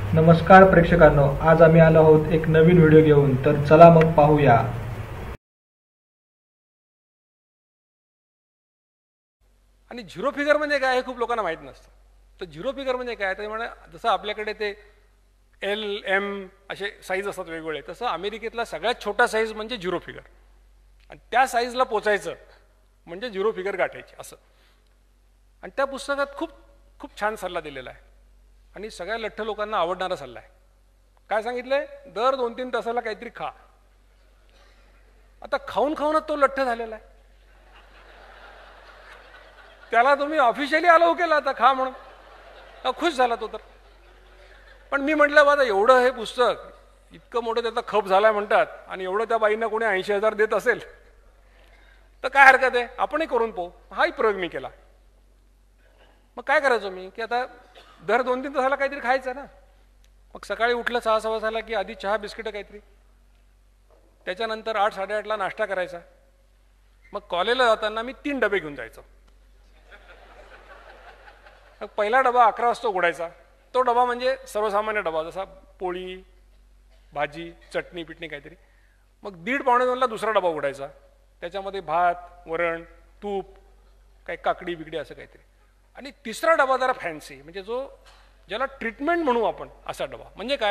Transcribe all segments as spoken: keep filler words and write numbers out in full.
नमस्कार प्रेक्षकांनो, आज आम्ही आलो आहोत एक नवीन व्हिडिओ घेऊन. तर चला मग पाहूया. आणि झिरो फिगर म्हणजे काय हे खूप लोकांना माहीत नसतं. तर झिरो फिगर म्हणजे काय, तर म्हणजे जसं आपल्याकडे ते एल एम असे साईज असतात वेगवेगळे, तसं अमेरिकेतला सगळ्यात छोटा साईज म्हणजे झिरो फिगर. आणि त्या साईजला पोचायचं म्हणजे झिरो फिगर गाठायची असं. आणि त्या पुस्तकात खूप खूप छान सल्ला दिलेला आहे आणि सगळ्या लठ्ठ लोकांना आवडणारा सल्ला आहे. काय सांगितलंय? दर दोन तीन तासाला काहीतरी खा. आता खाऊन खाऊनच तो लठ्ठ झालेला आहे. त्याला तुम्ही ऑफिशियली अलाउ केला आता खा म्हणून, खुश झाला तो तर. पण मी म्हटलं बाबा एवढं हे पुस्तक इतकं मोठं त्याचा खप झालाय म्हणतात आणि एवढं त्या बाईंना कोणी ऐंशी हजार देत असेल तर काय हरकत आहे, आपणही करून पाहू. हाही प्रयोग मी केला. मग काय करायचो मी की आता दर दोन तीन तासाला काहीतरी खायचं ना. मग सकाळी उठलं सहा सव्वा सहाला की आधी चहा बिस्किट काहीतरी, त्याच्यानंतर आठ साडेआठला नाश्ता करायचा. मग कॉलेजला जाताना मी तीन डबे घेऊन जायचो. मग पहिला डबा अकरा वाजता उघडायचा. तो डबा म्हणजे सर्वसामान्य डबा, जसा पोळी भाजी चटणी पिटणी काहीतरी. मग दीड पावणे दोनला दुसरा डबा उघडायचा, त्याच्यामध्ये भात वरण तूप काही काकडी बिकडी असं काहीतरी. आणि तिसरा डबा जरा फॅन्सी, म्हणजे जो ज्याला ट्रीटमेंट म्हणू आपण असा डबा. म्हणजे काय,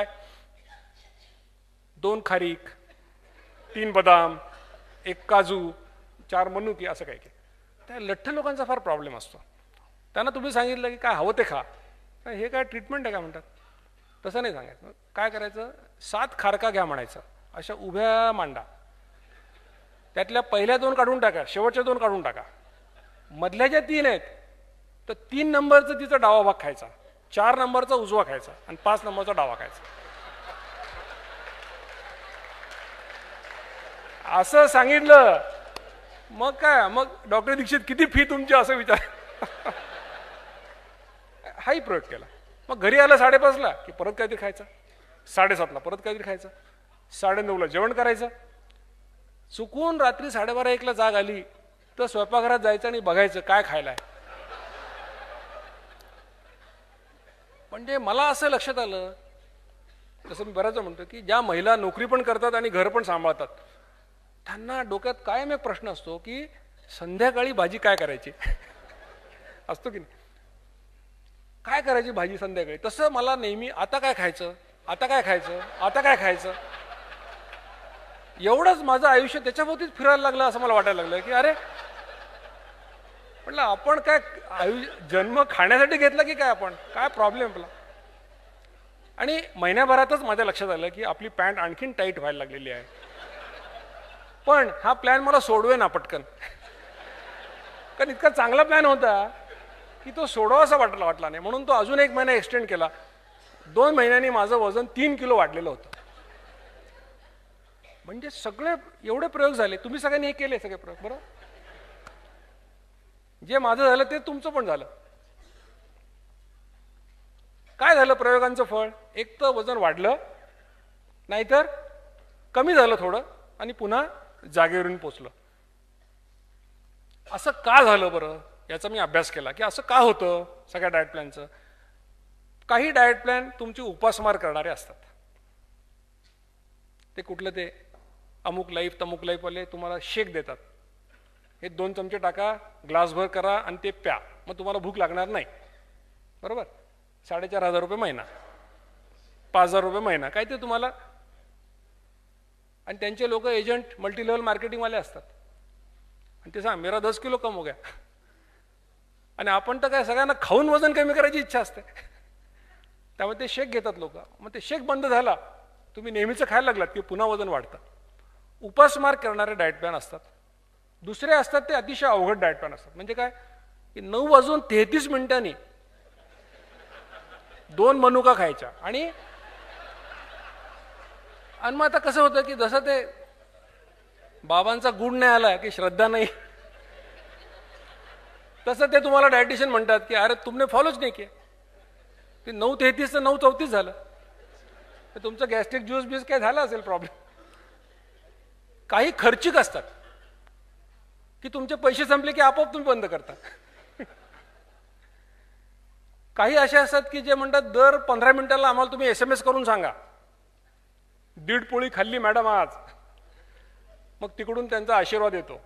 दोन खारीक तीन बदाम एक काजू चार मनुकी असं काही काही. त्या लठ्ठ लोकांचा फार प्रॉब्लेम असतो. त्यांना तुम्ही सांगितलं की काय हवं ते खा, हे काय ट्रीटमेंट आहे का म्हणतात. तसं नाही सांगायचं. काय करायचं, सात खारका घ्या म्हणायचं, अशा उभ्या मांडा. त्यातल्या पहिल्या दोन काढून टाका, शेवटच्या दोन काढून टाका. मधल्या ज्या तीन आहेत तर तीन नंबरचा तिचा डावा भाग खायचा, चार नंबरचा उजवा खायचा आणि पाच नंबरचा डावा खायचा. असं सांगितलं. मग काय, मग डॉक्टर दीक्षित किती फी तुमची असं विचार. हाही प्रयोग केला. मग घरी आलं साडेपाचला की परत काहीतरी खायचं, साडेसातला परत काहीतरी खायचं, साडे नऊला जेवण करायचं. चुकून रात्री साडेबारा एकला जाग आली तर स्वयंपाकघरात जायचं आणि बघायचं काय खायला आहे. म्हणजे मला असं लक्षात आलं, जसं मी बऱ्याच म्हणतो की ज्या महिला नोकरी पण करतात आणि घर पण सांभाळतात त्यांना डोक्यात कायम एक प्रश्न असतो की संध्याकाळी भाजी काय करायची. असतो की नाही, काय करायची भाजी संध्याकाळी. तसं मला नेहमी आता काय खायचं, आता काय खायचं, आता काय खायचं, एवढंच माझं आयुष्य त्याच्याभोवतीच फिरायला लागलं असं मला वाटायला लागलं की अरे म्हटलं आपण काय आयुष्य जन्म खाण्यासाठी घेतला की काय, आपण काय प्रॉब्लेम आपला. आणि महिन्याभरातच माझ्या लक्षात आलं की आपली पॅन्ट आणखीन टाईट व्हायला लागलेली आहे. पण हा प्लॅन मला सोडवे ना पटकन, कारण इतका चांगला प्लॅन होता की तो सोडावा असा वाटला वाटला नाही. म्हणून तो अजून एक महिना एक्सटेंड केला. दोन महिन्यांनी माझं वजन तीन किलो वाढलेलं होतं. म्हणजे सगळे एवढे प्रयोग झाले. तुम्ही सगळ्यांनी हे केले सगळे प्रयोग, बरोबर. जे माझं झालं ते तुमचं पण झालं. काय झालं प्रयोगांचं फळ, एक तर वजन वाढलं, नाहीतर कमी झालं थोडं आणि पुन्हा जागेवरून पोचलं. असं का झालं बरं, याचा मी अभ्यास केला की असं का होतं सगळ्या डाएट प्लॅनचं. काही डाएट प्लॅन तुमची उपासमार करणारे असतात. ते कुठलं ते अमुक लाईफ तमुक लाईफवाले तुम्हाला शेक देतात, हे दोन चमचे टाका ग्लासभर करा आणि ते प्या, मग तुम्हाला भूक लागणार नाही, बरोबर. साडेचार हजार रुपये महिना, पाच हजार रुपये महिना काय ते तुम्हाला. आणि त्यांचे लोक एजंट मल्टी लेवल मार्केटिंगवाले असतात आणि ते सांग मेरा दस किलो कम हो गया. आणि आपण तर काय सगळ्यांना खाऊन वजन कमी करायची इच्छा असते, त्यामुळे ते शेक घेतात लोक. मग ते शेक बंद झाला, तुम्ही नेहमीचं खायला लागलात की पुन्हा वजन वाढतं. उपासमार करणारे डाएट प्लॅन असतात. दुसरे असतात ते अतिशय अवघड डाएट प्लॅन असतात. म्हणजे काय की नऊ वाजून तेहतीस मिनिटांनी दोन मनुका खायच्या. आणि आणि मग आता कसं होतं की जसं ते बाबांचा गुण नाही आला की श्रद्धा नाही, तसं ते तुम्हाला डायटिशियन म्हणतात की अरे तुमने फॉलोच नाही किया. ते नऊ तेहतीस तर नऊ चौतीस झालं, तर तुमचं गॅस्ट्रिक ज्यूस बीस काय झाला असेल प्रॉब्लेम. काही खर्चिक असतात की तुमचे पैसे संपले की आपोआप तुम्ही बंद करता. काही असे असतात की जे म्हणतात दर पंधरा मिनिटाला आम्हाला तुम्ही एस एम एस करून सांगा, दीड पोळी खाल्ली मॅडम आज. मग तिकडून त्यांचा आशीर्वाद येतो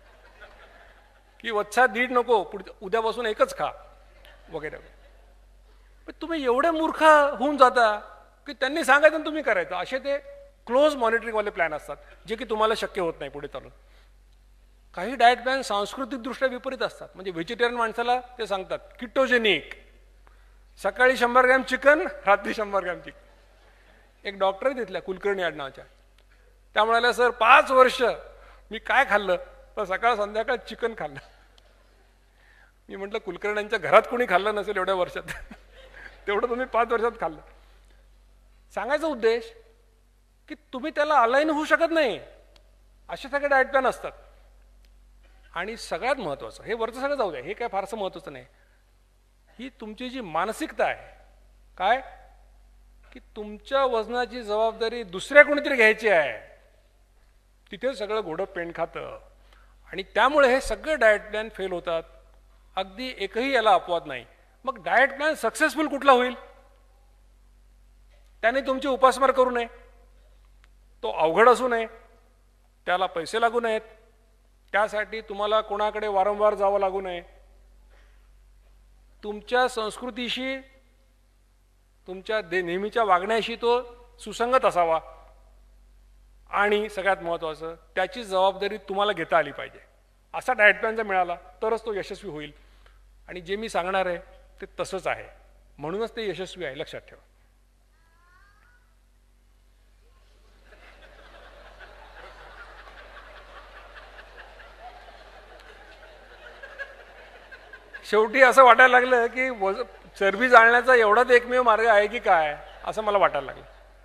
की वत्सा दीड नको, उद्यापासून एकच खा वगैरे. पण तुम्ही एवढे मूर्ख होऊन जाता की त्यांनी सांगायचं आणि तुम्ही करायचं. असे ते क्लोज मॉनिटरिंगवाले प्लॅन असतात जे की तुम्हाला शक्य होत नाही पुढे चालून. काही डाएट प्लॅन सांस्कृतिकदृष्ट्या विपरीत असतात. म्हणजे व्हेजिटेरियन माणसाला ते सांगतात किटोजेनिक, सकाळी शंभर ग्रॅम चिकन, रात्री शंभर ग्रॅम चिकन. एक डॉक्टर तिथल्या कुलकर्णी आडनावाच्या, त्या म्हणाल्या सर पाच वर्ष मी काय खाल्लं तर सकाळ संध्याकाळ चिकन खाल्लं. मी म्हटलं कुलकर्ण्यांच्या घरात कोणी खाल्लं नसेल एवढ्या वर्षात, तेवढं तुम्ही पाच वर्षात खाल्लं. सांगायचा उद्देश की तुम्ही त्याला अलाईन होऊ शकत नाही. असे सगळे डाएट प्लॅन असतात. आणि सगळ्यात महत्त्वाचं, हे वरचं सगळं जाऊ द्या, हे काय फारसं महत्त्वाचं नाही, ही तुमची जी मानसिकता आहे, काय की तुमच्या वजनाची जबाबदारी दुसऱ्या कोणीतरी घ्यायची आहे, तिथे सगळं घोडं पेंड खातं. आणि त्यामुळे हे सगळे डाएट प्लॅन फेल होतात. अगदी एकही याला अपवाद नाही. मग डाएट प्लॅन सक्सेसफुल कुठला होईल? त्याने तुमची उपासमार करू नये, तो अवघड असू नये, त्याला पैसे लागू नयेत, त्यासाठी तुम्हाला कोणाकडे वारंवार जावं लागू नये, तुमच्या संस्कृतीशी तुमच्या नेहमीच्या वागण्याशी तो सुसंगत असावा. आणि सगळ्यात महत्त्वाचं त्याची जबाबदारी तुम्हाला घेता आली पाहिजे. असा डाएट प्लॅन जर मिळाला तरच तो यशस्वी होईल. आणि जे मी सांगणार आहे ते तसंच आहे, म्हणूनच ते यशस्वी आहे, लक्षात ठेवा. शेवटी असं वाटायला लागलं की वज चरबी जाळण्याचा एवढाच एकमेव मार्ग आहे की काय, असं मला वाटायला लागलं.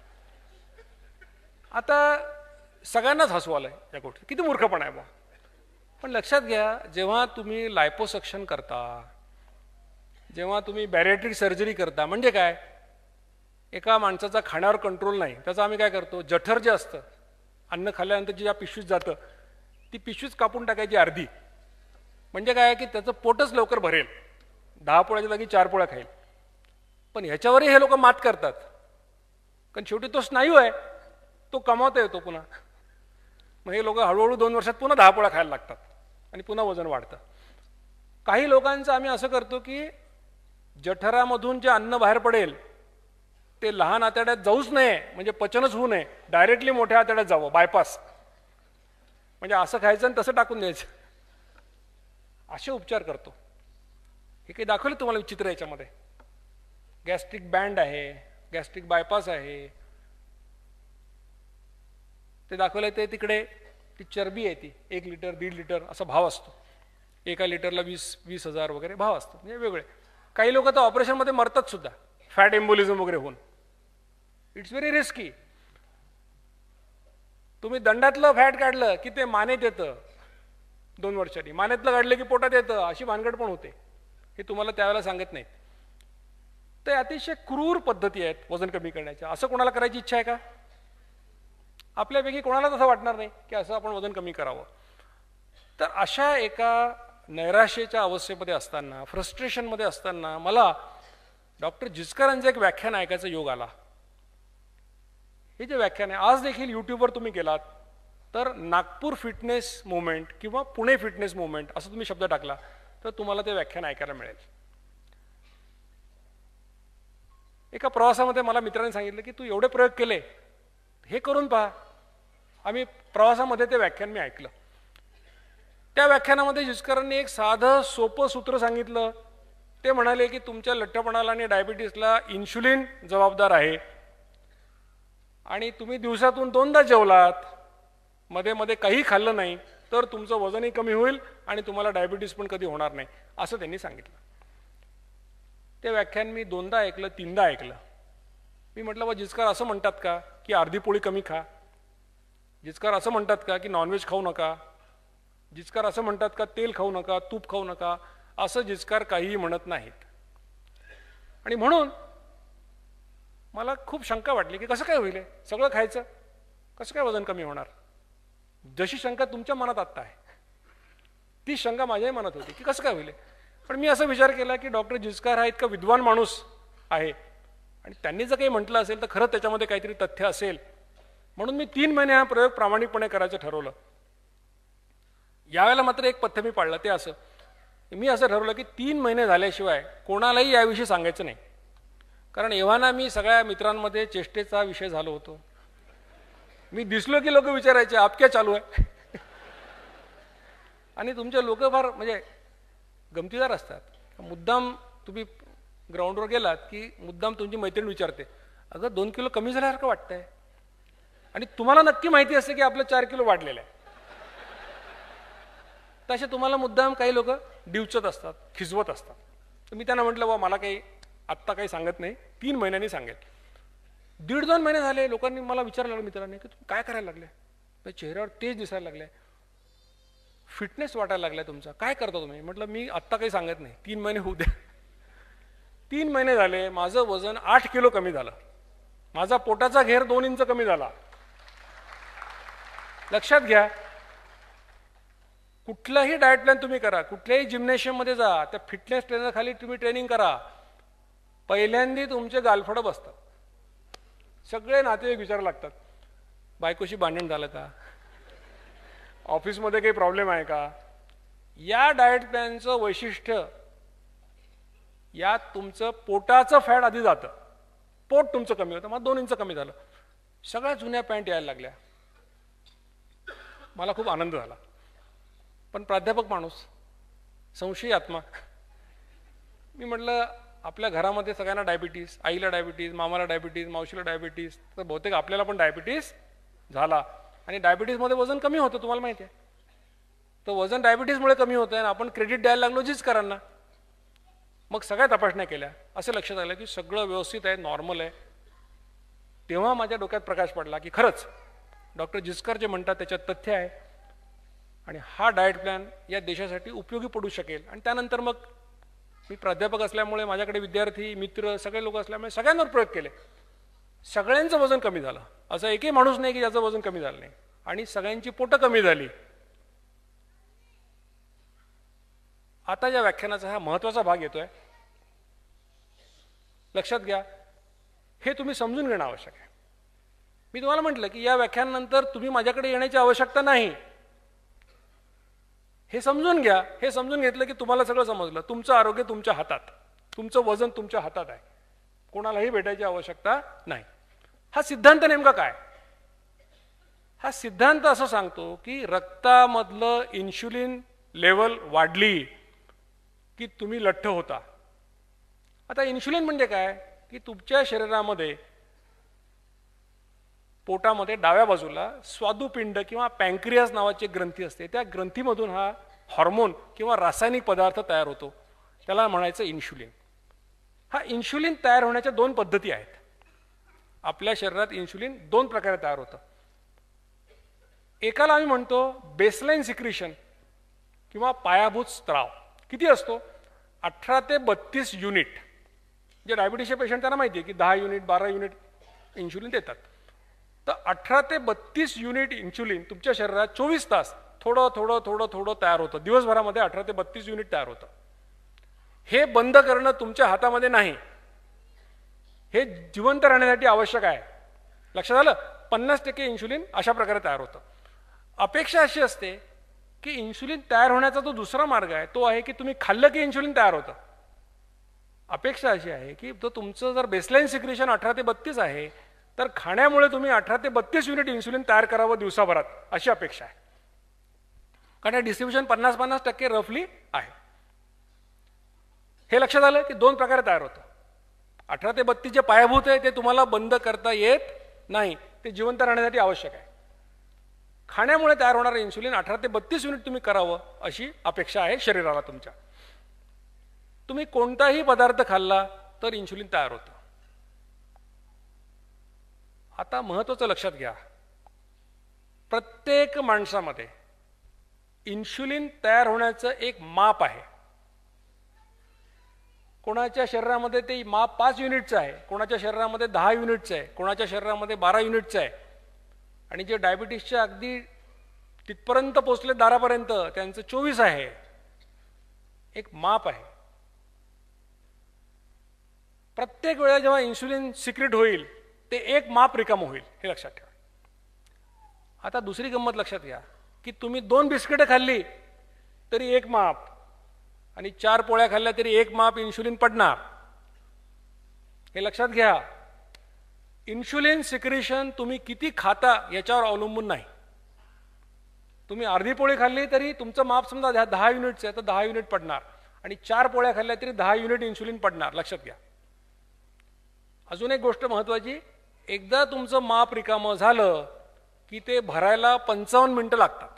आता सगळ्यांनाच हसू आलंय या गोष्टी, किती मूर्खपणा आहे बा. पण लक्षात घ्या, जेव्हा तुम्ही लायपोसक्शन करता, जेव्हा तुम्ही बॅरिएट्रिक सर्जरी करता, म्हणजे काय, एका माणसाचा खाण्यावर कंट्रोल नाही, त्याचं आम्ही काय करतो, जठर जे असतं अन्न खाल्ल्यानंतर जे या पिशवीत जातं ती पिशवीच कापून टाकायची अर्धी. म्हणजे काय की त्याचं पोटच लवकर भरेल, दहा पोळ्याच्या जागी चार पोळ्या खाईल. पण ह्याच्यावरही हे लोक मात करतात, कारण शेवटी तो स्नायू आहे, तो कमावता येतो पुन्हा. मग हे लोक हळूहळू दोन वर्षात पुन्हा दहा पोळ्या खायला लागतात आणि पुन्हा वजन वाढतं. काही लोकांचं आम्ही असं करतो की जठरामधून जे अन्न बाहेर पडेल ते लहान आतड्यात जाऊच नये, म्हणजे पचनच होऊ नये, डायरेक्टली मोठ्या आतड्यात जावं, बायपास. म्हणजे असं खायचं आणि तसं टाकून द्यायचं, असे उपचार करतो. हे काही दाखवले तुम्हाला विचित्र याच्यामध्ये. गॅस्ट्रिक बँड आहे, गॅस्ट्रिक बायपास आहे, ते दाखवलंय. ते तिकडे ती चरबी आहे, ती एक लिटर दीड लिटर असा भाव असतो, एका लिटरला वीस वीस हजार वगैरे भाव असतो, म्हणजे वेगळे. काही लोक तर ऑपरेशनमध्ये मरतात सुद्धा, फॅट एम्बोलिझम वगैरे होऊन. It's very risky. तुम्ही दंडातलं फॅट काढलं की ते मानेत येतं दोन वर्षांनी, मानेतलं काढलं की पोटात येतं, अशी भानगड पण होते. हे तुम्हाला त्यावेळेला सांगत नाहीत. ते अतिशय क्रूर पद्धती आहेत वजन कमी करण्याच्या. असं कोणाला करायची इच्छा आहे का? आपल्यापैकी कोणालाच असं वाटणार नाही की असं आपण वजन कमी करावं. तर अशा एका नैराश्याच्या अवस्थेमध्ये असताना, फ्रस्ट्रेशनमध्ये असताना मला डॉक्टर जिचकरांचं एक व्याख्यान ऐकायचा योग आला. हे जे व्याख्यान आहे, आज देखील यूट्यूबवर तुम्ही गेलात तर नागपूर फिटनेस मुवमेंट किंवा पुणे फिटनेस मुवमेंट असं तुम्ही शब्द टाकला तर तुम्हाला ते व्याख्यान ऐकायला मिळेल. एका प्रवासामध्ये मला मित्रांनी सांगितलं की तू एवढे प्रयोग केले, हे करून पहा. आम्ही प्रवासामध्ये ते व्याख्यान मी ऐकलं. त्या व्याख्यानामध्ये जिचकरांनी एक साधं सोपं सूत्र सांगितलं. ते म्हणाले की तुमच्या लठ्ठपणाला आणि डायबिटीसला इन्शुलिन जबाबदार आहे, आणि तुम्ही दिवसातून दोनदा जेवलात, मध्ये मध्ये काही खाल्लं नाही, तर तुमचं वजनही कमी होईल आणि तुम्हाला डायबिटीस पण कधी होणार नाही, असं त्यांनी सांगितलं. ते व्याख्यान मी दोनदा ऐकलं, तीनदा ऐकलं. मी म्हटलं बा जिचकार असं म्हणतात का की अर्धी पोळी कमी खा? जिचकार असं म्हणतात का की नॉनव्हेज खाऊ नका? जिचकार असं म्हणतात का तेल खाऊ नका, तूप खाऊ नका? असं जिचकार काहीही म्हणत नाहीत. आणि म्हणून मला खूप शंका वाटली की कसं काय होईल, सगळं खायचं, कसं काय वजन कमी होणार? जशी शंका तुमच्या मनात आत्ता आहे ती शंका माझ्याही मनात होती की कसं काय होईल. पण मी असा विचार केला की डॉक्टर जिचकार हा इतका विद्वान माणूस आहे आणि त्यांनी जर काही म्हटलं असेल तर खरंच त्याच्यामध्ये काहीतरी तथ्य असेल, म्हणून मी तीन महिने हा प्रयोग प्रामाणिकपणे करायचं ठरवलं. यावेळेला मात्र एक पथ्य मी पाळलं, ते असं मी असं ठरवलं की तीन महिने झाल्याशिवाय कोणालाही याविषयी सांगायचं नाही. कारण एव्हाना मी सगळ्या मित्रांमध्ये चेष्टेचा विषय झालो होतो. मी दिसलो की लोक विचारायचे आप क्या चालू आहे. आणि तुमचे लोक फार म्हणजे गमतीदार असतात. मुद्दाम तुम्ही ग्राउंडवर गेलात की मुद्दाम तुमची मैत्रीण विचारते, अगं दोन किलो कमी झाल्यासारखं वाटतंय, आणि तुम्हाला नक्की माहिती असते की आपलं चार किलो वाढलेलं आहे. तसे तुम्हाला मुद्दाम काही लोक डिवचत असतात, खिजवत असतात. तर मी त्यांना म्हटलं बा मला काही आत्ता काही सांगत नाही, तीन महिन्यांनी सांगेल. दीड दोन महिने झाले लोकांनी मला विचारायला लागलं मित्रांनी की तुम्ही काय करायला लागले, चेहऱ्यावर तेज दिसायला लागले, फिटनेस वाटायला लागलाय तुमचा, काय करता तुम्ही. म्हटलं मी आत्ता काही सांगत नाही, तीन महिने होऊ द्या. तीन महिने झाले माझं वजन आठ किलो कमी झालं, माझा पोटाचा घेर दोन इंच कमी झाला. लक्षात घ्या, कुठलाही डाएट प्लॅन तुम्ही करा, कुठल्याही जिम्नॅशियम मध्ये जा, त्या फिटनेस ट्रेनर खाली तुम्ही ट्रेनिंग करा, पहिल्यांदा तुमचे गालफडं बसतात. सगळे नातेवाईक विचारायला लागतात, बायकोशी भांडण झालं का, ऑफिसमध्ये काही प्रॉब्लेम आहे का. या डाएट प्लॅनचं वैशिष्ट्य, यात तुमचं पोटाचं फॅट आधी जातं, पोट तुमचं कमी होतं. मग दोन इंच कमी झालं, सगळ्या जुन्या पॅन्ट यायला लागल्या. मला खूप आनंद झाला. पण प्राध्यापक माणूस, संशयी आत्मा, मी म्हटलं आपल्या घरामध्ये सगळ्यांना डायबिटीज, आईला डायबिटीज, मामाला डायबिटीज, मावशीला डायबिटीज, तर बहुतेक आपल्याला पण डायबिटीज झाला. आणि डायबिटीजमध्ये वजन कमी होतं, तुम्हाला माहिती आहे. तर वजन डायबिटीजमुळे कमी होतं आणि आपण क्रेडिट द्यायला लागलो जिचकरांना. मग सगळ्या तपासण्या केल्या, असं लक्षात आलं की सगळं व्यवस्थित आहे, नॉर्मल आहे. तेव्हा माझ्या डोक्यात प्रकाश पडला की खरंच डॉक्टर जिचकर जे म्हणतात त्याच्यात तथ्य आहे आणि हा डाएट प्लॅन या देशासाठी उपयोगी पडू शकेल. आणि त्यानंतर मग मी प्राध्यापक असल्यामुळे माझ्याकडे विद्यार्थी मित्र सगळे लोक असल्यामुळे सगळ्यांवर प्रयोग केले. सगळ्यांचं वजन कमी झालं, असं एकही माणूस नाही की ज्याचं वजन कमी झालं नाही, आणि सगळ्यांची पोटं कमी झाली. आता या व्याख्यानाचा हा महत्त्वाचा भाग येतोय, लक्षात घ्या. हे तुम्ही समजून घेणं आवश्यक आहे. मी तुम्हाला म्हटलं की या व्याख्यानानंतर तुम्ही माझ्याकडे येण्याची आवश्यकता नाही, हे समजून घ्या. हे समजून घेतलं की तुम्हाला सगळं समजलं. तुमचं आरोग्य तुमच्या हातात, तुमचं वजन तुमच्या हातात आहे, कोणालाही भेटायची आवश्यकता नाही. हा सिद्धांत नेमका काय. हा सिद्धांत असं सांगतो की रक्तामधलं इन्शुलिन लेवल वाढली की तुम्ही लठ्ठ होता. आता इन्शुलिन म्हणजे काय की तुमच्या शरीरामध्ये पोटामध्ये डाव्या बाजूला स्वादुपिंड किंवा पॅन्क्रियास नावाची ग्रंथी असते. त्या ग्रंथीमधून हा हॉर्मोन किंवा रासायनिक पदार्थ तयार होतो, त्याला म्हणायचं इन्शुलिन. हा इन्शुलिन तयार होण्याच्या दोन पद्धती आहेत. आपल्या शरीरात इन्शुलिन दोन प्रकारे तयार होतं. एकाला आम्ही म्हणतो बेसलाईन सिक्रिशन किंवा पायाभूत स्त्राव. किती असतो, अठरा ते बत्तीस युनिट. जे डायबिटीसचे पेशंट त्यांना माहिती आहे की दहा युनिट बारा युनिट इन्शुलिन देतात. तर अठरा ते बत्तीस युनिट इन्शुलिन तुमच्या शरीरात चोवीस तास थोडं थोडं थोडं थोडं तयार होतं. दिवसभरामध्ये अठरा ते बत्तीस युनिट तयार होतं. हे बंद करणं तुमच्या हातामध्ये नाही, हे जिवंत राहण्यासाठी आवश्यक आहे. लक्षात आलं. पन्नास टक्के इन्शुलिन अशा प्रकारे तयार होतं. अपेक्षा अशी असते की इन्शुलिन तयार होण्याचा जो दुसरा मार्ग आहे तो आहे की तुम्ही खाल्लं की इन्शुलिन तयार होतं. अपेक्षा अशी आहे की तो तुमचं जर बेसलाईन सिक्रेशन अठरा ते बत्तीस आहे तर खाण्यामुळे तुम्ही अठरा ते बत्तीस युनिट इन्शुलिन तयार करावं दिवसाभरात, अशी अपेक्षा आहे. कारण डिस्ट्रीब्युशन पन्नास पन्नास टक्के रफली आहे. हे लक्षात आलं की दोन प्रकारे तयार होतं. अठरा ते बत्तीस जे पायाभूत आहे ते तुम्हाला बंद करता येत नाही, ते जिवंत राहण्यासाठी आवश्यक आहे. खाण्यामुळे तयार होणारं इन्शुलिन अठरा ते बत्तीस युनिट तुम्ही करावं अशी अपेक्षा आहे शरीराला तुमच्या. तुम्ही कोणताही पदार्थ खाल्ला तर इन्शुलिन तयार होतं. आता महत्त्वाचं लक्षात घ्या, प्रत्येक माणसामध्ये इन्शुलिन तयार होण्याचं एक माप आहे. कोणाच्या शरीरामध्ये ते माप पाच युनिटचं आहे, कोणाच्या शरीरामध्ये दहा युनिटचं आहे, कोणाच्या शरीरामध्ये बारा युनिटचं आहे. आणि जे डायबिटीसच्या अगदी तिथपर्यंत पोचले दारापर्यंत त्यांचं चोवीस आहे. एक माप आहे. प्रत्येक वेळेला जेव्हा इन्शुलिन सिक्रेट होईल ते एक माप रिकामं होईल, हे लक्षात ठेवा. आता दुसरी गंमत लक्षात घ्या की तुम्ही दोन बिस्किटं खाल्ली तरी एक माप आणि चार पोळ्या खाल्ल्या तरी एक माप इन्शुलिन पडणार. हे लक्षात घ्या. इन्शुलिन सिक्रेशन तुम्ही किती खाता याच्यावर अवलंबून नाही. तुम्ही अर्धी पोळी खाल्ली तरी तुमचं माप समजा दहा युनिटचं आहे तर दहा युनिट पडणार आणि चार पोळ्या खाल्ल्या तरी दहा युनिट इन्शुलिन पडणार, लक्षात घ्या. अजून एक गोष्ट महत्वाची, एकदा तुमचं माप रिकामं झालं की ते भरायला पंचावन्न मिनिटं लागतात.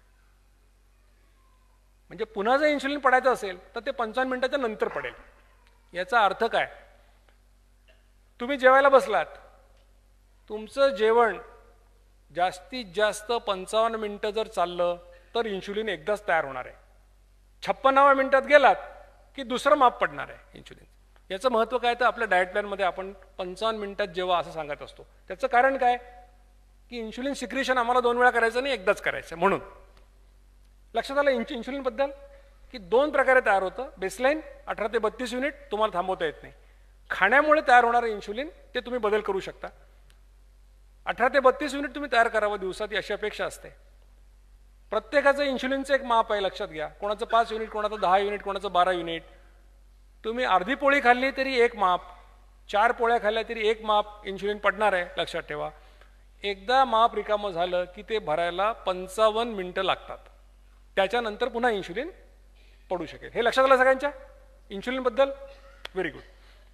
म्हणजे पुन्हा जर इन्शुलिन पडायचं असेल तर ते पंचावन्न मिनिटाच्या नंतर पडेल. याचा अर्थ काय, तुम्ही जेवायला बसलात, तुमचं जेवण जास्तीत जास्त पंचावन्न मिनिटं जर चाललं तर इन्शुलिन एकदाच तयार होणार आहे. छप्पन्नाव्या मिनिटात गेलात की दुसरं माप पडणार आहे इन्शुलिन. याचं महत्त्व काय तर आपल्या डाएट प्लॅनमध्ये आपण पंचावन्न मिनिटात जेव्हा असं सांगत असतो. त्याचं कारण काय की इन्शुलिन सिक्रेशन आम्हाला दोन वेळा करायचं नाही, एकदाच करायचं. म्हणून लक्षात आलं इन्शुलिनबद्दल की दोन प्रकारे तयार होतं. बेसलाईन अठरा ते बत्तीस युनिट तुम्हाला थांबवता येत नाही. खाण्यामुळे तयार होणारं इन्शुलिन ते तुम्ही बदल करू शकता. अठरा ते बत्तीस युनिट तुम्ही तयार करावं दिवसात अशी अपेक्षा असते. प्रत्येकाचं इन्शुलिनचं एक माप आहे, लक्षात घ्या. कोणाचं पाच युनिट, कोणाचं दहा युनिट, कोणाचं बारा युनिट. तुम्ही अर्धी पोळी खाल्ली तरी एक माप, चार पोळ्या खाल्ल्या तरी एक माप इन्शुलिन पडणार आहे, लक्षात ठेवा. एकदा माप रिकामं झालं की ते भरायला पंचावन्न मिनिटं लागतात. त्याच्यानंतर पुन्हा इन्शुलिन पडू शकेल. हे लक्षात आलं सगळ्यांच्या इन्शुलिनबद्दल? Very good.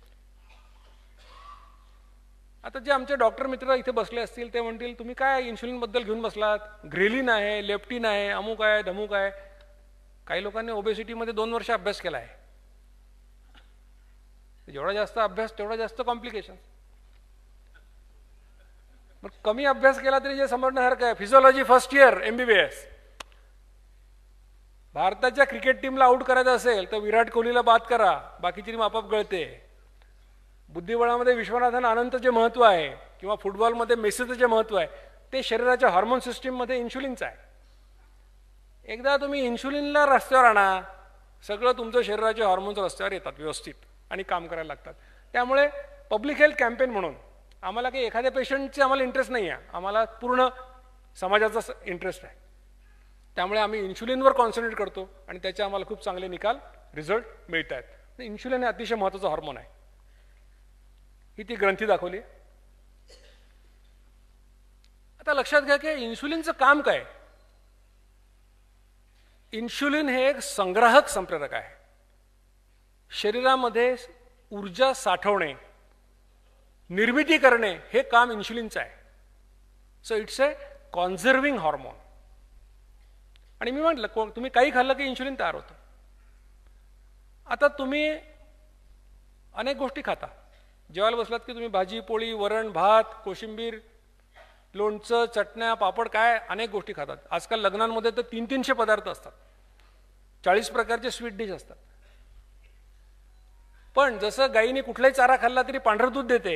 आता जे आमचे डॉक्टर मित्र इथे बसले असतील ते म्हणतील तुम्ही काय इन्शुलिनबद्दल घेऊन बसलात, ग्रेलिन आहे, लेप्टिन आहे, अमुक आहे, धमुक आहे. काही लोकांनी ओबेसिटीमध्ये दोन वर्ष अभ्यास केला आहे. जेवढा जास्त अभ्यास तेवढा जास्त कॉम्प्लिकेशन. मग कमी अभ्यास केला तरी जे समजण्यासारखं आहे, फिजिओलॉजी फर्स्ट इयर एमबीबीएस. भारताच्या क्रिकेट टीमला आउट करायचं असेल तर विराट कोहलीला बाद करा, बाकीची टीम आपाप गळते. बुद्धिबळामध्ये विश्वनाथन आनंदचं जे महत्व आहे किंवा फुटबॉलमध्ये मेसीचं जे महत्व आहे ते शरीराच्या हार्मोन सिस्टीममध्ये इन्शुलिनचं आहे. एकदा तुम्ही इन्शुलिनला रस्त्यावर आणा, सगळं तुमचं शरीराचे हार्मोन्स रस्त्यावर येतात व्यवस्थित आणि काम करायला लागतात. त्यामुळे पब्लिक हेल्थ कॅम्पेन म्हणून आम्हाला काही एखाद्या पेशंटचे आम्हाला इंटरेस्ट नाही आहे, आम्हाला पूर्ण समाजाचा इंटरेस्ट आहे. त्यामुळे आम्ही इन्शुलिनवर कॉन्सन्ट्रेट करतो आणि त्याचे आम्हाला खूप चांगले निकाल रिझल्ट मिळत आहेत. इन्शुलिन हे अतिशय महत्त्वाचा हार्मोन आहे. ही ती ग्रंथी दाखवली. आता लक्षात घ्या की इन्शुलिनचं काम काय. इन्शुलिन हे एक संग्राहक संप्रेरक आहे. शरीरामध्ये ऊर्जा साठवणे, निर्मिती करणे हे काम इन्शुलिनचं आहे. So it's a conserving hormone. आणि मी म्हटलं तुम्ही काही खाल्लं की इन्शुलिन तयार होतं. आता तुम्ही अनेक गोष्टी खाता. जेवायला बसलात की तुम्ही भाजी पोळी, वरण भात, कोशिंबीर, लोणचं, चटण्या, पापड, काय अनेक गोष्टी खातात. आजकाल लग्नांमध्ये तर तीन तीनशे पदार्थ असतात, चाळीस प्रकारचे स्वीट डिश असतात. पण जसं गाईने कुठलाही चारा खाल्ला तरी पांढरं दूध देते,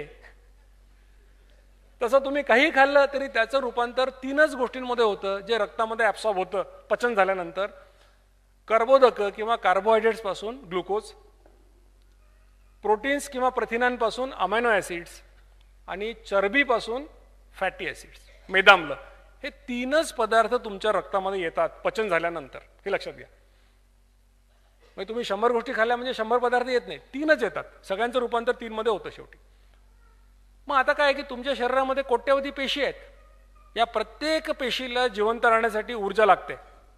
तसं तुम्ही काही खाल्लं तरी त्याचं रूपांतर तीनच गोष्टींमध्ये होतं जे रक्तामध्ये ॲब्सॉर्ब होतं पचन झाल्यानंतर. कर्बोदकं किंवा कार्बोहायड्रेट्स पासून ग्लुकोज, प्रोटीन्स किंवा प्रथिनांपासून अमायनो ॲसिड्स आणि चरबीपासून फॅटी ॲसिड्स, मेदाम्ल. हे तीनच पदार्थ तुमच्या रक्तामध्ये येतात पचन झाल्यानंतर. हे लक्षात घ्या. म्हणजे तुम्ही शंभर गोष्टी खाल्ल्या म्हणजे शंभर पदार्थ येत नाही, तीनच येतात. सगळ्यांचं रूपांतर तीनमध्ये होतं शेवटी. मग आता काय की तुमच्या शरीरामध्ये कोट्यवधी पेशी आहेत. या प्रत्येक पेशीला जिवंत राहण्यासाठी ऊर्जा लागते.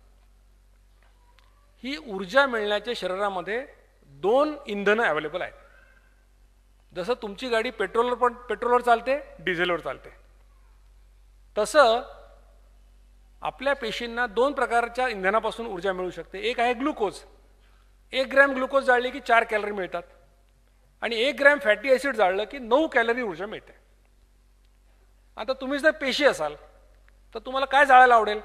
ही ऊर्जा मिळण्याच्या शरीरामध्ये दोन इंधनं अवेलेबल आहेत. जसं तुमची गाडी पेट्रोलवर पण पेट्रोलवर चालते, डिझेलवर चालते, तसं आपल्या पेशींना दोन प्रकारच्या इंधनापासून ऊर्जा मिळू शकते. एक आहे ग्लुकोज. एक ग्रॅम ग्लुकोज जाळली की चार कॅलरी मिळतात आणि एक ग्रॅम फॅटी ॲसिड जाळलं की नऊ कॅलरी ऊर्जा मिळते. आता तुम्ही जर पेशी असाल तर तुम्हाला काय जाळायला आवडेल?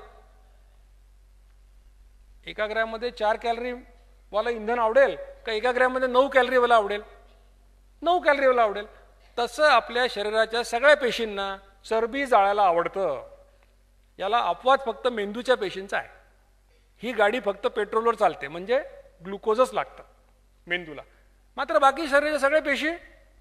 एका ग्रॅममध्ये चार कॅलरी वाला इंधन आवडेल का एका ग्रॅममध्ये नऊ कॅलरी वाला आवडेल? नऊ कॅलरी वाला आवडेल. तसं आपल्या शरीराच्या सगळ्या पेशींना चरबी जाळायला आवडतं. याला अपवाद फक्त मेंदूच्या पेशींचा आहे. ही गाडी फक्त पेट्रोलवर चालते म्हणजे ग्लुकोजच लागतं मेंदूला. मात्र बाकी शरीराच्या सगळ्या पेशी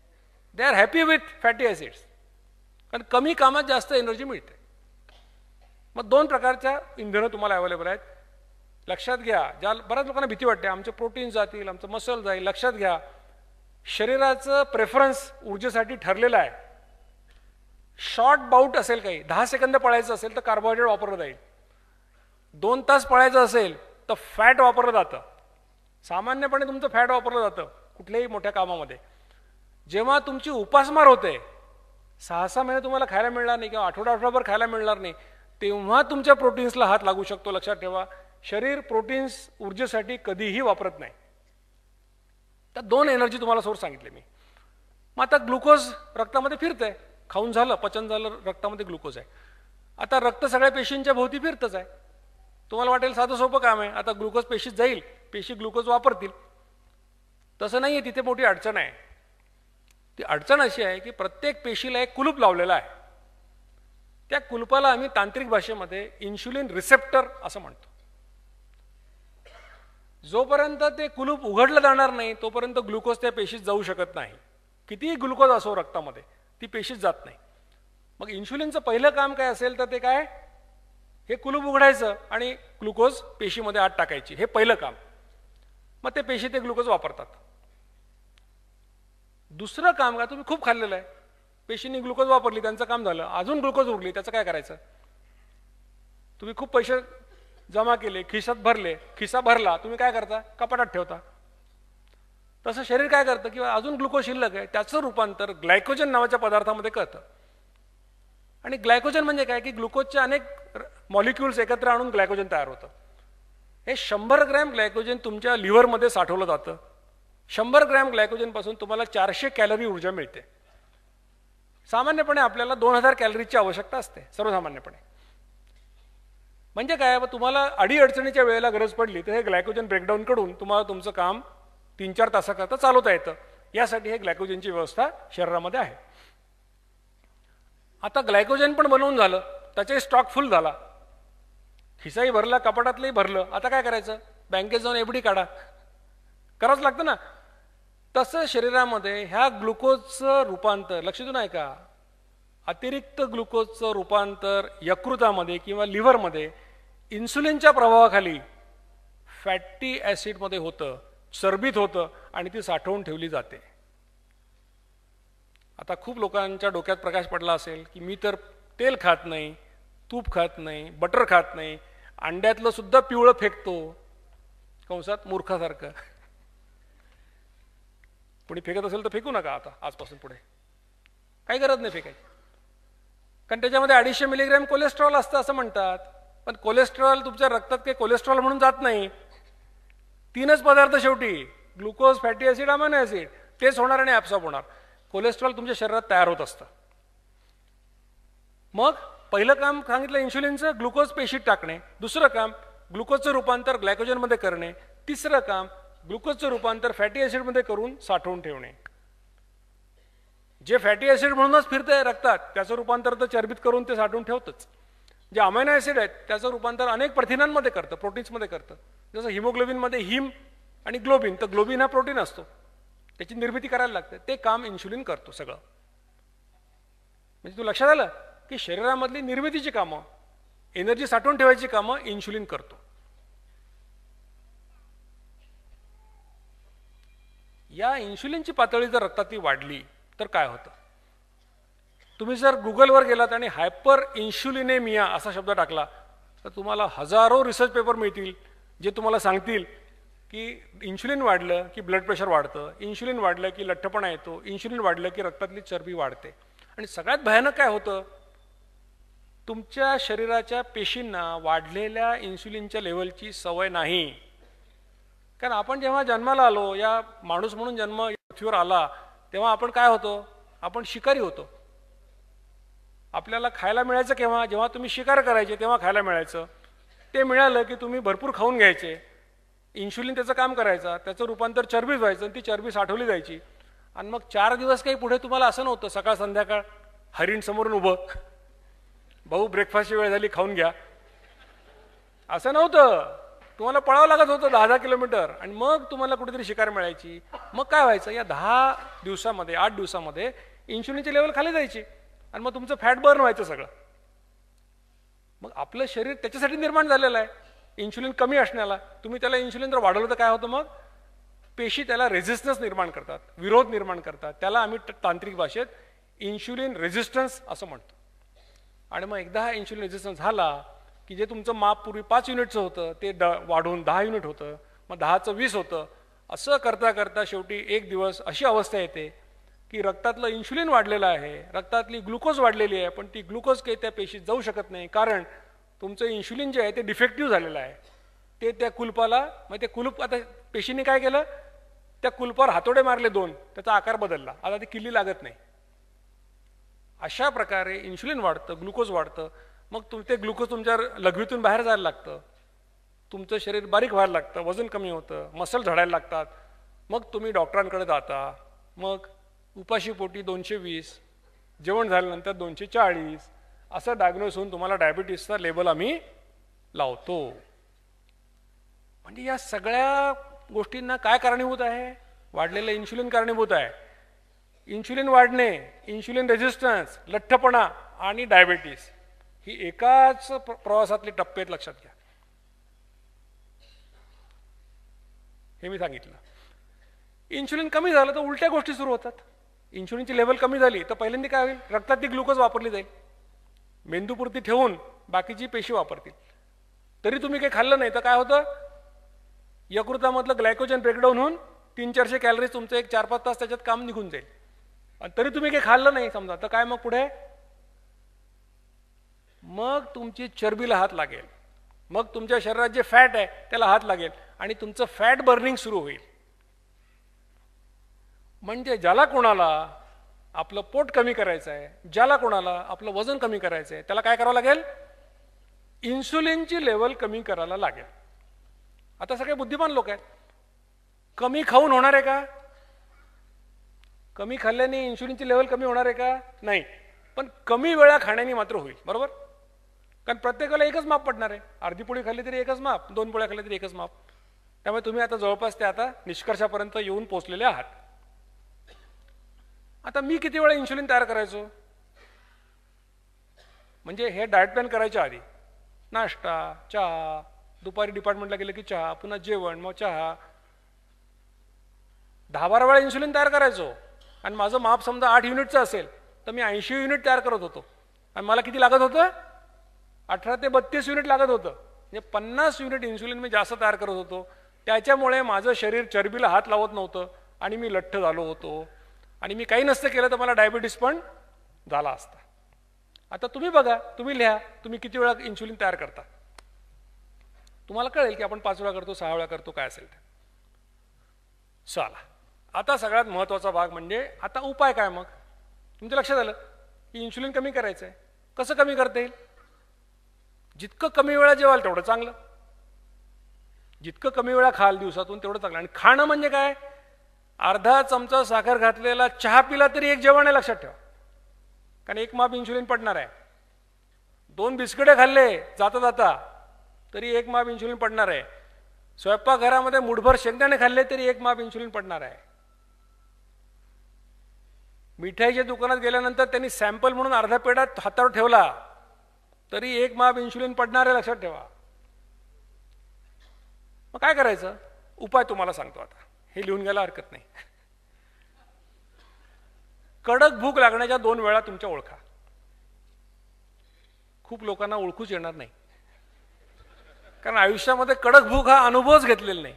they are happy with fatty acids, कारण कमी कामात जास्त एनर्जी मिळते. मग दोन प्रकारच्या इंधनं तुम्हाला अवेलेबल आहेत. लक्षात घ्या, ज्या बऱ्याच लोकांना भीती वाटते आमचे प्रोटीन जातील, आमचं मसल जाईल. लक्षात घ्या, शरीराचं प्रेफरन्स ऊर्जेसाठी ठरलेलं आहे. शॉर्ट बाउट असेल, काही दहा सेकंद पळायचं असेल तर कार्बोहायड्रेट वापरलं जाईल. दोन तास पळायचं असेल तर फॅट वापरलं जातं. सामान्यपणे तुमचं फॅट वापरलं जातं कुठल्याही मोठ्या कामामध्ये. जेव्हा तुमची उपासमार होते, सहा सहा महिने तुम्हाला खायला मिळणार नाही किंवा आठवडा आठवडाभर खायला मिळणार नाही, तेव्हा तुमच्या प्रोटीन्सला हात लागू शकतो. लक्षात ठेवा, शरीर प्रोटीन्स ऊर्जेसाठी कधीही वापरत नाही. तर दोन एनर्जी तुम्हाला सोर्स सांगितले मी. मग आता ग्लुकोज रक्तामध्ये फिरतंय, खाऊन झालं, पचन झालं, रक्तामध्ये ग्लुकोज आहे. आता रक्त सगळ्या पेशींच्या भोवती फिरतच आहे. तुम्हाला वाटेल साधं सोपं काम आहे, आता ग्लुकोज पेशीत जाईल, पेशी ग्लुकोज वापरतील. तसं नाही आहे, तिथे मोठी अडचण आहे. ती अडचण अशी आहे की प्रत्येक पेशीला एक कुलूप लावलेला आहे. त्या कुलुपाला आम्ही तांत्रिक भाषेमध्ये इन्शुलिन रिसेप्टर असं म्हणतो. जोपर्यंत ते कुलूप उघडलं जाणार नाही तोपर्यंत ग्लुकोज त्या पेशीत जाऊ शकत नाही. कितीही ग्लुकोज असो रक्तामध्ये, ती पेशीत जात नाही. मग इन्शुलिनचं पहिलं काम काय असेल तर ते काय, हे कुलूप उघडायचं आणि ग्लुकोज पेशीमध्ये आत टाकायची, हे पहिलं काम. मग ते पेशी ते ग्लुकोज वापरतात. दुसरं काम का, तुम्ही खूप खाल्लेलं आहे, पेशींनी ग्लुकोज वापरली, त्यांचं काम झालं, अजून ग्लुकोज उरली, त्याचं काय करायचं? तुम्ही खूप पैसे जमा केले, खिशात भरले, खिसा भरला, तुम्ही काय करता? कपाटात ठेवता. तसं शरीर काय करतं की अजून ग्लुकोज शिल्लक आहे, त्याचं रूपांतर ग्लायकोजन नावाच्या पदार्थामध्ये करतं. आणि ग्लायकोजन म्हणजे काय की ग्लुकोजचे अनेक मॉलिक्युल्स एकत्र आणून ग्लायकोजन तयार होतं. हे शंभर ग्रॅम ग्लायकोजन तुमच्या लिव्हरमध्ये साठवलं जातं. शंभर ग्रॅम ग्लायकोजन पासून तुम्हाला चारशे कॅलरी ऊर्जा मिळते. सामान्यपणे आपल्याला दोन हजार कॅलरीची आवश्यकता असते सर्वसामान्यपणे. म्हणजे काय, तुम्हाला अडी अडचणीच्या वेळेला गरज पडली तर हे ग्लायकोजन ब्रेकडाऊन कडून तुम्हाला तुमचं काम तीन चार तासाकरता चालवता येतं. यासाठी हे ग्लायकोजनची व्यवस्था शरीरामध्ये आहे. आता ग्लायकोजन पण बनवून झालं, त्याचे स्टॉक फुल झाला, खिसाही भरला, कपाटातलंही भरलं, आता काय करायचं? बँकेत जाऊन एफडी काढा, करावंच लागतं ना. तसं शरीरामध्ये ह्या ग्लुकोजचं रूपांतर, लक्ष देऊन आहे का, अतिरिक्त ग्लुकोजचं रूपांतर यकृतामध्ये किंवा लिव्हरमध्ये इन्सुलिनच्या प्रभावाखाली फॅटी ॲसिडमध्ये होतं, चरबीत होतं आणि ती साठवून ठेवली जाते. आता खूप लोकांच्या डोक्यात प्रकाश पडला असेल की मी तर तेल खात नाही, तूप खात नाही, बटर खात नाही, अंड्यातलं सुद्धा पिवळं फेकतो, कंसात मूर्खासारखं. कोणी फेकत असेल तर फेकू नका आता, आजपासून पुढे काही गरज नाही फेकायची. कारण त्याच्यामध्ये अडीचशे मिलीग्रॅम कोलेस्ट्रॉल असतं असं म्हणतात. पण कोलेस्ट्रॉल तुमच्या रक्तात काही कोलेस्ट्रॉल म्हणून जात नाही. तीनच पदार्थ शेवटी, glucose, fatty acid, amino acid, तेच होणार आणि ॲब्सॉर्ब होणार. कोलेस्ट्रॉल तुमच्या शरीरात तयार होत असतं. मग पहिलं काम सांगितलं इन्शुलिनचं, ग्लुकोज पेशीत टाकणे. दुसरं काम ग्लुकोजचं रूपांतर ग्लायकोजनमध्ये करणे. तिसरं काम ग्लुकोजचं रूपांतर फॅटी ॲसिडमध्ये करून साठवून ठेवणे. जे फॅटी ॲसिड म्हणूनच फिरतंय रक्तात त्याचं रूपांतर तर चरबीत करून ते साठवून ठेवतंच. जे अमायनो ॲसिड आहेत त्याचं रूपांतर अनेक प्रथिनांमध्ये करतं, प्रोटीन्समध्ये करतं. जसं हिमोग्लोबिनमध्ये हिम आणि ग्लोबिन, तर ग्लोबिन हा प्रोटीन असतो, त्याची निर्मिती करायला लागते, ते काम इन्शुलिन करतो सगळं. म्हणजे तू लक्षात आलं की शरीरामधली निर्मितीची कामं, एनर्जी साठवून ठेवायची कामं इन्शुलिन करतो. या इन्शुलिनची पातळी जर रक्तातली वाढली तर काय होतं? तुम्ही जर गुगलवर गेलात आणि हायपर इन्शुलिनेमिया असा शब्द टाकला तर तुम्हाला हजारो रिसर्च पेपर मिळतील जे तुम्हाला सांगतील की इन्शुलिन वाढलं की ब्लड प्रेशर वाढतं, इन्शुलिन वाढलं की लठ्ठपणा येतो, इन्शुलिन वाढलं की रक्तातली चरबी वाढते. आणि सगळ्यात भयानक काय होतं, तुमच्या शरीराच्या पेशींना वाढलेल्या इन्शुलिनच्या लेवलची सवय नाही. कारण आपण जेव्हा जन्माला आलो, या माणूस म्हणून जन्म पृथ्वीवर आला, तेव्हा आपण काय होतो? आपण शिकारी होतो. आपल्याला खायला मिळायचं केव्हा? जेव्हा तुम्ही शिकार करायचे तेव्हा खायला मिळायचं. ते मिळालं की तुम्ही भरपूर खाऊन घ्यायचे, इन्शुलिन त्याचं काम करायचं, त्याचं रूपांतर चरबीत व्हायचं आणि ती चरबी साठवली जायची. आणि मग चार दिवस काही पुढे तुम्हाला असं नव्हतं सकाळ संध्याकाळ हरिण समोरून उभं, भाऊ ब्रेकफास्टची वेळ झाली खाऊन घ्या, असं नव्हतं. तुम्हाला पळावं लागत होतं दहा दहा किलोमीटर, आणि मग तुम्हाला कुठेतरी शिकार मिळायची. मग काय व्हायचं, या दहा दिवसामध्ये आठ दिवसामध्ये इन्शुलिनची लेवल खाली जायची आणि मग तुमचं फॅट बर्न व्हायचं सगळं. मग आपलं शरीर त्याच्यासाठी निर्माण झालेलं आहे, इन्शुलिन कमी असण्याला. तुम्ही त्याला इन्शुलिन जर वाढवलं तर काय होतं, मग पेशी त्याला रेझिस्टन्स निर्माण करतात, विरोध निर्माण करतात. त्याला आम्ही तांत्रिक भाषेत इन्शुलिन रेझिस्टन्स असं म्हणतो. आणि मग एकदा हा इन्शुलिन रेझिस्टन्स झाला की जे तुमचं माप पूर्वी पाच युनिटचं होतं ते द वाढून दहा युनिट होतं, मग दहाचं वीस होतं. असं करता करता शेवटी एक दिवस अशी अवस्था येते की रक्तातलं इन्शुलिन वाढलेलं आहे, रक्तातली ग्लुकोज वाढलेली आहे, पण ती ग्लुकोज काही त्या पेशीत जाऊ शकत नाही, कारण तुमचं इन्शुलिन जे आहे ते डिफेक्टिव्ह झालेलं आहे. ते त्या कुलपाला, मग ते कुलूप, आता पेशीने काय केलं, त्या कुलपावर हातोडे मारले दोन, त्याचा आकार बदलला, आता ती किल्ली लागत नाही. अशा प्रकारे इन्शुलिन वाढतं, ग्लुकोज वाढतं, मग तुम ते ग्लुकोज तुमच्या लघवीतून बाहेर जायला लागतं, तुमचं शरीर बारीक व्हायला लागतं, वजन कमी होतं, मसल झडायला लागतात. मग तुम्ही डॉक्टरांकडे जाता. मग उपाशीपोटी दोनशे वीस, जेवण झाल्यानंतर दोनशे चाळीस, असं डायग्नोज होऊन तुम्हाला डायबिटीसचा लेबल आम्ही लावतो. म्हणजे या सगळ्या गोष्टींना काय कारणीभूत आहे, वाढलेलं इन्शुलिन कारणीभूत आहे. इन्शुलिन वाढणे, इन्शुलिन रेझिस्टन्स, लठ्ठपणा आणि डायबिटीस ही एकाच प्रवासातले टप्पे आहेत, लक्षात घ्या. हे मी सांगितलं. इन्शुलिन कमी झालं तर उलट्या गोष्टी सुरू होतात. इन्शुलिनची लेवल कमी झाली तर पहिल्यांदा काय होईल, रक्तात ती ग्लुकोज वापरली जाईल, मेंदूपुरती ठेवून बाकीची पेशी वापरतील. तरी तुम्ही काही खाल्लं नाही तर काय होतं, यकृतामधलं ग्लायकोजन ब्रेकडाऊन होऊन तीन चारशे कॅलरीज तुमचं एक चार पाच तास त्याच्यात काम निघून जाईल. आणि तरी तुम्ही काही खाल्लं नाही समजा तर काय, मग पुढे मग तुमची चरबीला हात लागेल, मग तुमच्या शरीरात जे फॅट आहे त्याला हात लागेल आणि तुमचं फॅट बर्निंग सुरू होईल. म्हणजे ज्याला कोणाला आपलं पोट कमी करायचं आहे, ज्याला कोणाला आपलं वजन कमी करायचं आहे, त्याला काय करावं लागेल, इन्सुलिनची लेवल कमी करायला लागेल. आता सगळे बुद्धिमान लोक आहेत. कमी खाऊन होणार आहे का, कमी खाल्ल्याने इन्सुलिनची लेवल कमी होणार आहे का, नाही. पण कमी वेळा खाण्याने मात्र होईल, बरोबर. कारण प्रत्येकाला एकच माप पडणार आहे, अर्धी पोळी खाल्ली तरी एकच माप, दोन पोळ्या खाल्ल्या तरी एकच माप. त्यामुळे तुम्ही आता जवळपास ते आता निष्कर्षापर्यंत येऊन पोहोचलेले आहात. आता मी किती वेळा इन्सुलिन तयार करायचो, म्हणजे हे डाएट प्लॅन करायच्या आधी नाश्ता, चहा, दुपारी डिपार्टमेंटला गेलं की चहा, पुन्हा जेवण, मग चहा, दहा बारा वेळा इन्सुलिन तयार करायचो. आणि माझं माप समजा आठ युनिटचं असेल तर मी ऐंशी युनिट तयार करत होतो. आणि मला किती लागत होतं, अठरा ते बत्तीस युनिट लागत होतं. म्हणजे पन्नास युनिट इन्सुलिन मी जास्त तयार करत होतो. त्याच्यामुळे माझं शरीर चरबीला हात लावत नव्हतं आणि मी लठ्ठ झालो होतो. आणि मी काही नसतं केलं तर मला डायबिटीस पण झाला असता. आता तुम्ही बघा, तुम्ही लिहा, तुम्ही किती वेळा इन्सुलिन तयार करता. तुम्हाला कळेल की आपण पाच वेळा करतो, सहा वेळा करतो, काय असेल ते. चला, आता सगळ्यात महत्त्वाचा भाग म्हणजे आता उपाय काय. मग तुमच्या लक्षात आलं की इन्सुलिन कमी करायचं आहे. कसं कमी करता येईल, जितकं कमी वेळा जेवाल तेवढं चांगलं, जितकं कमी वेळा खाल दिवसातून तेवढं चांगलं. आणि खाणं म्हणजे काय, अर्धा चमचा साखर घातलेला चहा पिला तरी एक जेवण आहे, लक्षात ठेवा. कारण एक माप इन्सुलिन पडणार आहे. दोन बिस्किटे खाल्ले जाता जाता तरी एक माप इन्सुलिन पडणार आहे. स्वयंपाकघरामध्ये मुठभर शेंगदाणे खाल्ले तरी एक माप इन्सुलिन पडणार आहे. मिठाईच्या दुकानात गेल्यानंतर त्यांनी सॅम्पल म्हणून अर्धा पेढा हातावर ठेवला तरी एक माप इन्सुलिन पडणार आहे, लक्षात ठेवा. मग काय करायचं, उपाय तुम्हाला सांगतो आता, हे लिहून घ्यायला हरकत नाही. कडक भूक लागण्याच्या दोन वेळा तुमच्या ओळखा. खूप लोकांना ओळखूच येणार नाही, कारण आयुष्यामध्ये कडक भूक हा अनुभवच घेतलेला नाही.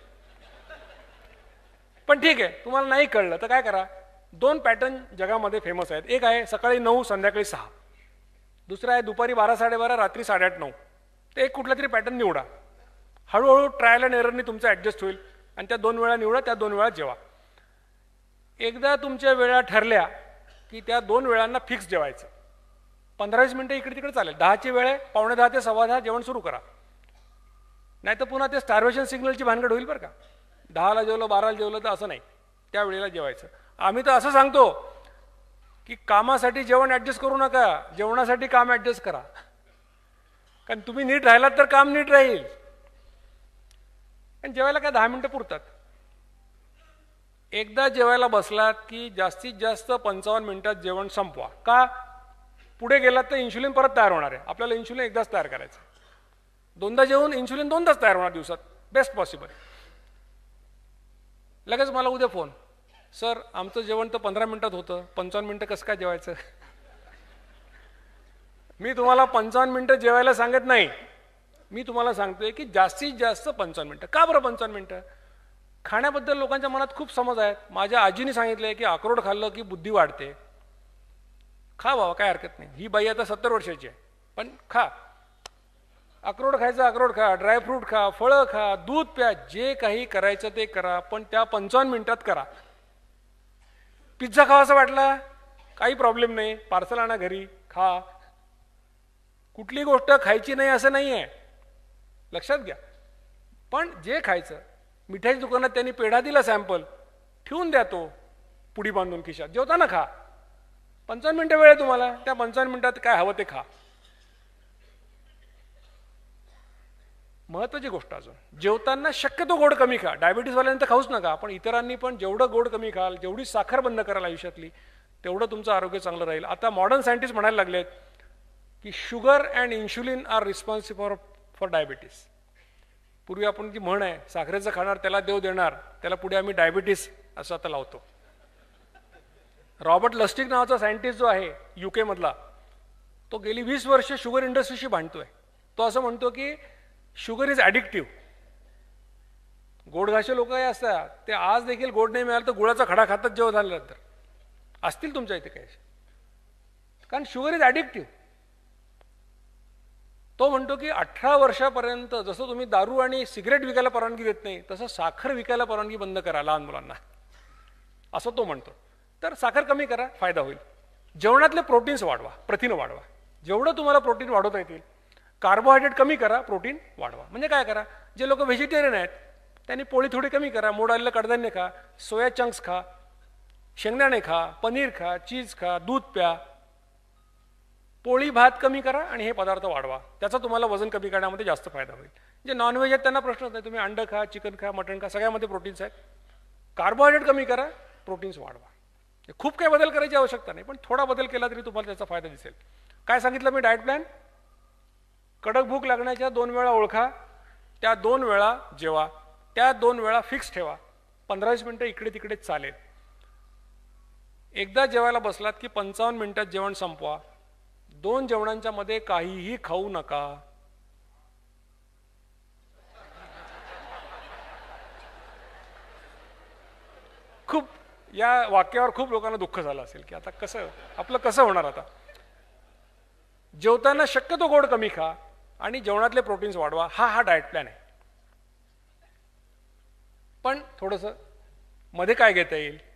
पण ठीक आहे, तुम्हाला नाही कळलं तर काय करा, दोन पॅटर्न जगामध्ये फेमस आहेत. एक आहे सकाळी नऊ संध्याकाळी सहा, दुसरा आहे दुपारी बारा साडेबारा रात्री साडेआठ नऊ. ते एक कुठला तरी पॅटर्न निवडा. हळूहळू ट्रायल अँड एररनी तुमचं ॲडजस्ट होईल आणि त्या दोन वेळा निवडा, त्या दोन वेळा जेवा. एकदा तुमच्या वेळा ठरल्या की त्या दोन वेळांना फिक्स जेवायचं. पंधरा वीस मिनिटं इकडे तिकडे चालेल. दहाची वेळ आहे, पावणे दहा ते सव्वा दहा जेवण सुरू करा. नाही तर पुन्हा ते स्टार्वेशन सिग्नलची भानगड होईल बरं का. दहाला जेवलं बाराला जेवलं तर असं नाही, त्या वेळेला जेवायचं. आम्ही तर असं सांगतो की कामासाठी जेवण ॲडजस्ट करू नका, जेवणासाठी काम ॲडजस्ट करा. कारण तुम्ही नीट राहिलात तर काम नीट राहील. आणि जेवायला काय दहा मिनिटं पुरतात. एकदा जेवायला बसलात की जास्तीत जास्त पंचावन्न मिनिटात जेवण संपवा. का? पुढे गेलात तर इन्शुलिन परत तयार होणार आहे. आपल्याला इन्शुलिन एकदाच तयार करायचं. दोनदा जेवून इन्शुलिन दोनदाच तयार होणार दिवसात, बेस्ट पॉसिबल. लगेच मला उद्या फोन, सर आमचं जेवण तर पंधरा मिनिटात होतं, पंचावन्न मिनिटं कसं काय जेवायचं? मी तुम्हाला पंचावन्न मिनिटं जेवायला सांगत नाही, मी तुम्हाला सांगतोय की जास्तीत जास्त पंचावन्न मिनिटं. का बरं पंचावन्न मिनिटं? खाण्याबद्दल लोकांच्या मनात खूप समज आहेत. माझ्या आजीने सांगितलंय की अक्रोड खाल्लं की बुद्धी वाढते. खा बाबा, काय हरकत नाही. ही बाई आता सत्तर वर्षाची आहे, पण खा. अक्रोड खायचं, अक्रोड खा, ड्रायफ्रूट खा, फळं खा, दूध प्या, जे काही करायचं ते करा, पण त्या पंचावन्न मिनिटात करा. पिझ्झा खावासा वाटला, काही प्रॉब्लेम नाही, पार्सल आणा घरी, खा. कुठली गोष्ट खायची नाही असं नाही आहे, लक्षात घ्या. पण जे खायचं, मिठाईच्या दुकानात त्यांनी पेढा दिला सॅम्पल, ठेवून द्या तो पुडी बांधून खिशात, जेवताना खा. पंचावन्न मिनिटं वेळ आहे तुम्हाला, त्या पंचावन्न मिनिटात काय हवं ते खा. महत्वाची गोष्ट अजून, जेवताना शक्यतो गोड कमी खा. डायबिटीसवाल्यांनी तर खाऊच नका, पण इतरांनी पण जेवढं गोड कमी खाल, जेवढी साखर बंद कराल आयुष्यातली, तेवढं तुमचं आरोग्य चांगलं राहील. आता मॉडर्न सायंटिस्ट म्हणायला लागलेत की sugar and insulin are responsible for for diabetes. पूर्वी आपण जी म्हण आहे, साखरेचं खाणार त्याला देव देणार, त्याला पुढे आम्ही डायबिटीस असं आता लावतो. रॉबर्ट लस्टिक नावाचा सायंटिस्ट जो आहे युके मधला, तो गेली वीस वर्ष शुगर इंडस्ट्रीशी भांडतोय. तो असं म्हणतो की शुगर इज ॲडिक्टिव्ह. गोडघाशे लोक हे असतात, ते आज देखील गोड नाही मिळालं तर गुळाचा खडा खातात जेव्हा झालं तर. असतील तुमच्या इथे काही, कारण शुगर इज ॲडिक्टिव्ह. तो म्हणतो की अठरा वर्षापर्यंत जसं तुम्ही दारू आणि सिगरेट विकायला परवानगी देत नाही, तसं साखर विकायला परवानगी बंद करा लहान मुलांना, असं तो म्हणतो. तर साखर कमी करा, फायदा होईल. जेवणातले प्रोटीन्स वाढवा, प्रथिनं वाढवा, जेवढं तुम्हाला प्रोटीन वाढवता येतील. कार्बोहायड्रेट कमी करा, प्रोटीन वाढवा. म्हणजे काय करा, जे लोक व्हेजिटेरियन आहेत त्यांनी पोळी थोडी कमी करा, मोड आलेलं कडधान्य खा, सोया चंक्स खा, शेंगदाणे खा, पनीर खा, चीज खा, दूध प्या. पोळी भात कमी करा आणि हे पदार्थ वाढवा. त्याचा तुम्हाला वजन कमी करण्यामध्ये जास्त फायदा होईल. जे नॉनव्हेज आहेत त्यांना प्रश्नच नाही, तुम्ही अंड खा, चिकन खा, मटण खा, सगळ्यामध्ये प्रोटीन्स आहेत. कार्बोहायड्रेट कमी करा, प्रोटीन्स वाढवा. खूप काही बदल करायची आवश्यकता नाही, पण थोडा बदल केला तरी तुम्हाला त्याचा फायदा दिसेल. काय सांगितलं मी डाएट प्लॅन? कडक भूक लागण्याच्या दोन वेळा ओळखा, त्या दोन वेळा जेवा, त्या दोन वेळा फिक्स ठेवा. पंधरा वीस मिनिटं इकडे तिकडे चालेल. एकदा जेवायला बसलात की पंचावन्न मिनिटात जेवण संपवा. दोन जेवणांच्या मध्ये काहीही खाऊ नका. खूप या वाक्यावर खूप लोकांना दुःख झालं असेल की आता कसं आपलं कसं होणार. आता जेवताना शक्यतो गोड कमी खा आणि जेवणातले प्रोटीन्स वाढवा. हा हा डाएट प्लॅन आहे. पण थोडंसं मध्ये काय घेता येईल,